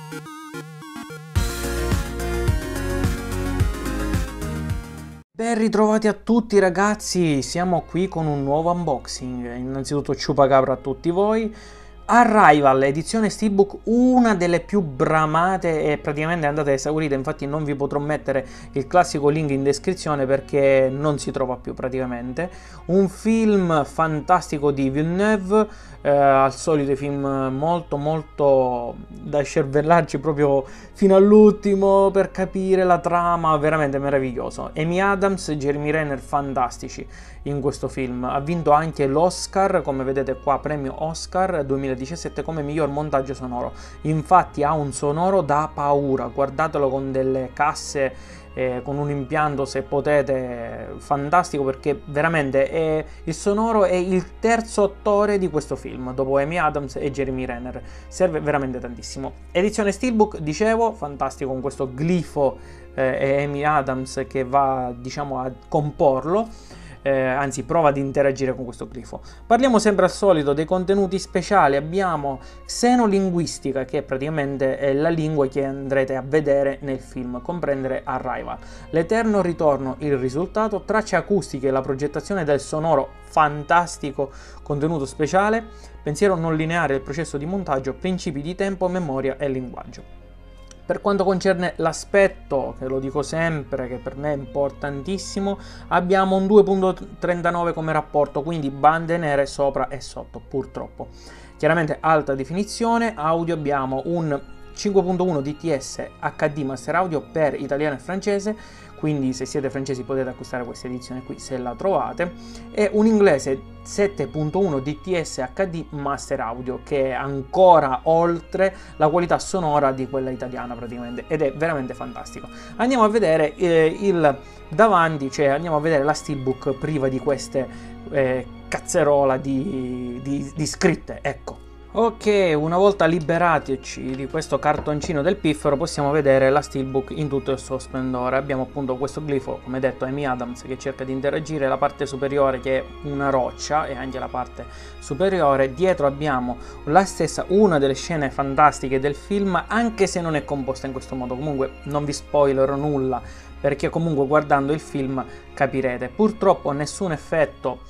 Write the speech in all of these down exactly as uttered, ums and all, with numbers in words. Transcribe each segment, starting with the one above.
Ben ritrovati a tutti ragazzi, siamo qui con un nuovo unboxing. Innanzitutto ciupacabra a tutti voi. Arrival, edizione Steelbook, una delle più bramate e praticamente andate esaurite, infatti non vi potrò mettere il classico link in descrizione perché non si trova più praticamente. Un film fantastico di Villeneuve, eh, al solito film molto molto da scervellarci proprio fino all'ultimo per capire la trama, veramente meraviglioso. Amy Adams e Jeremy Renner fantastici in questo film. Ha vinto anche l'Oscar, come vedete qua, premio Oscar duemiladiciassette come miglior montaggio sonoro. Infatti ha un sonoro da paura, guardatelo con delle casse, eh, con un impianto se potete fantastico, perché veramente è, il sonoro è il terzo attore di questo film dopo Amy Adams e Jeremy Renner, serve veramente tantissimo. Edizione Steelbook, dicevo, fantastico, con questo glifo eh, e Amy Adams che va, diciamo, a comporlo. Eh, anzi prova ad interagire con questo glifo. Parliamo sempre al solito dei contenuti speciali. Abbiamo xenolinguistica, che praticamente è la lingua che andrete a vedere nel film, comprendere Arrival, l'eterno ritorno, il risultato, tracce acustiche, la progettazione del sonoro fantastico, contenuto speciale, pensiero non lineare del processo di montaggio, principi di tempo, memoria e linguaggio. Per quanto concerne l'aspetto, che lo dico sempre, che per me è importantissimo, abbiamo un due virgola trentanove come rapporto, quindi bande nere sopra e sotto, purtroppo. Chiaramente alta definizione, audio abbiamo un cinque punto uno D T S H D Master Audio per italiano e francese, quindi se siete francesi potete acquistare questa edizione qui se la trovate, e un inglese sette punto uno D T S H D Master Audio, che è ancora oltre la qualità sonora di quella italiana praticamente, ed è veramente fantastico. Andiamo a vedere eh, il davanti, cioè andiamo a vedere la Steelbook priva di queste eh, cazzerola di, di, di scritte, ecco. Ok, una volta liberatici di questo cartoncino del piffero, possiamo vedere la Steelbook in tutto il suo splendore. Abbiamo appunto questo glifo, come detto, Amy Adams che cerca di interagire, la parte superiore che è una roccia e anche la parte superiore. Dietro abbiamo la stessa, una delle scene fantastiche del film, anche se non è composta in questo modo. Comunque non vi spoilerò nulla, perché comunque guardando il film capirete. Purtroppo nessun effetto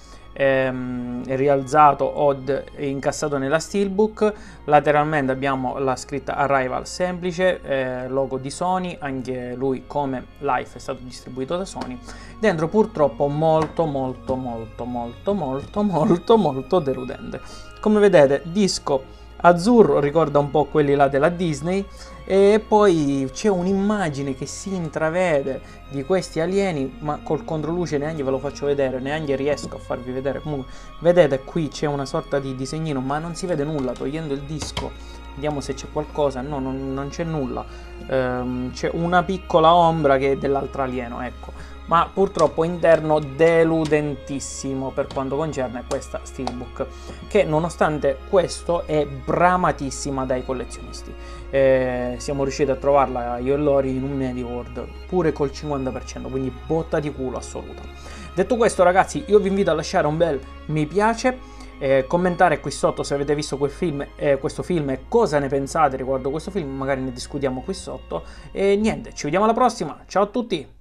Ehm, rialzato o incassato nella Steelbook. Lateralmente abbiamo la scritta Arrival semplice, eh, logo di Sony, anche lui come Life è stato distribuito da Sony. Dentro purtroppo molto molto molto molto molto molto molto deludente. Come vedete, disco azzurro, ricorda un po' quelli là della Disney, e poi c'è un'immagine che si intravede di questi alieni, ma col controluce neanche ve lo faccio vedere, neanche riesco a farvi vedere. Comunque vedete qui c'è una sorta di disegnino, ma non si vede nulla. Togliendo il disco vediamo se c'è qualcosa. No, non, non c'è nulla, ehm, c'è una piccola ombra che è dell'altro alieno, ecco. Ma purtroppo interno deludentissimo per quanto concerne questa Steelbook, che nonostante questo è bramatissima dai collezionisti. Eh, siamo riusciti a trovarla io e Lori in un MediaWorld pure col cinquanta per cento, quindi botta di culo assoluta. Detto questo ragazzi, io vi invito a lasciare un bel mi piace, eh, commentare qui sotto se avete visto quel film, eh, questo film e cosa ne pensate riguardo questo film, magari ne discutiamo qui sotto. E niente, ci vediamo alla prossima, ciao a tutti!